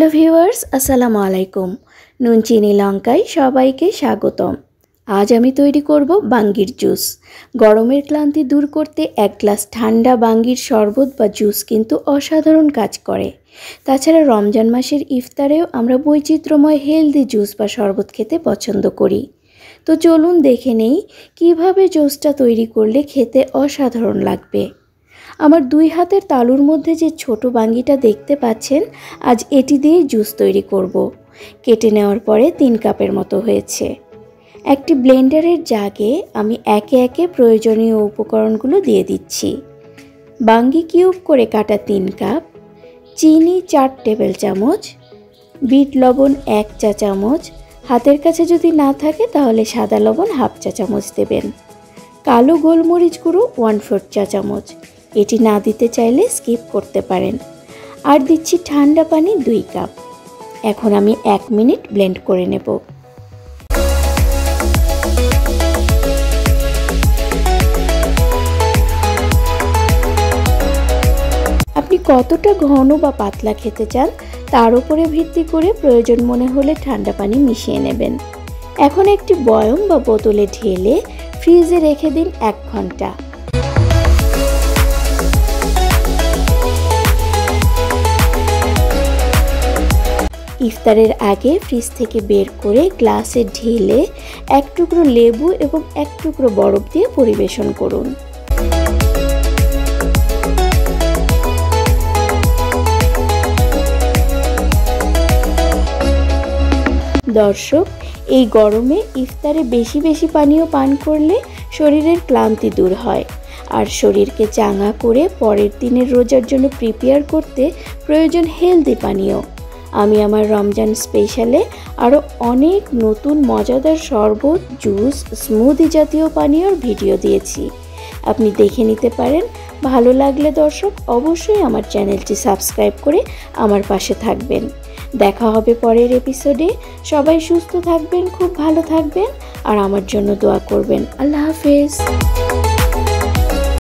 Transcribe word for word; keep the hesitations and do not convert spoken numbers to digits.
Hello viewers, আসসালামু আলাইকুম। নুন চিনি লঙ্কায় সবাইকে স্বাগতম। আজ আমি তৈরি করব বাঙ্গির জুস। গরমের ক্লান্তি দূর করতে এক গ্লাস ঠান্ডা বাঙ্গির শরবত বা জুস কিন্তু অসাধারণ কাজ করে। তাছাড়া রমজান মাসের ইফতারেও আমরা বৈচিত্র্যময় হেলদি জুস বা শরবত খেতে পছন্দ করি। তো চলুন দেখে নেই কিভাবে জুসটা তৈরি করলে খেতে অসাধারণ লাগবে। আমার দুই হাতের তালুর মধ্যে যে ছোট বাঙ্গিটা দেখতে পাচ্ছেন, আজ এটি দিয়ে জুস তৈরি করব। কেটে নেওয়ার পরে তিন কাপের মতো হয়েছে। একটি ব্লেন্ডারের জাগে আমি একে একে প্রয়োজনীয় উপকরণগুলো দিয়ে দিচ্ছি। বাঙ্গি কিউব করে কাটা তিন কাপ, চিনি চার টেবিল চামচ, বিট লবণ এক চা চামচ, হাতের কাছে যদি না থাকে তাহলে সাদা লবণ হাফ চা চামচ দেবেন, কালো গোলমরিচ গুঁড়ো ওয়ান ফোর্থ চা চামচ, এটি না দিতে চাইলে স্কিপ করতে পারেন, আর দিচ্ছি ঠান্ডা পানি দুই কাপ। এখন আমি এক মিনিট ব্লেন্ড করে নেব। আপনি কতটা ঘন বা পাতলা খেতে চান তার উপরে ভিত্তি করে প্রয়োজন মনে হলে ঠান্ডা পানি মিশিয়ে নেবেন। এখন একটি বয়ম বা বোতলে ঢেলে ফ্রিজে রেখে দিন এক ঘন্টা। ইফতারের আগে ফ্রিজ থেকে বের করে গ্লাসে ঢেলে এক টুকরো লেবু এবং এক টুকরো বরফ দিয়ে পরিবেশন করুন। দর্শক, এই গরমে ইফতারে বেশি বেশি পানীয় পান করলে শরীরের ক্লান্তি দূর হয়, আর শরীরকে চাঙ্গা করে পরের দিনের রোজার জন্য প্রিপেয়ার করতে প্রয়োজন হেলদি পানীয়। আমি আমার রমজান স্পেশালে আরও অনেক নতুন মজাদার শরবত, জুস, স্মুদি জাতীয় পানীয়র ভিডিও দিয়েছি, আপনি দেখে নিতে পারেন। ভালো লাগলে দর্শক অবশ্যই আমার চ্যানেলটি সাবস্ক্রাইব করে আমার পাশে থাকবেন। দেখা হবে পরের এপিসোডে। সবাই সুস্থ থাকবেন, খুব ভালো থাকবেন, আর আমার জন্য দোয়া করবেন। আল্লাহ হাফেজ।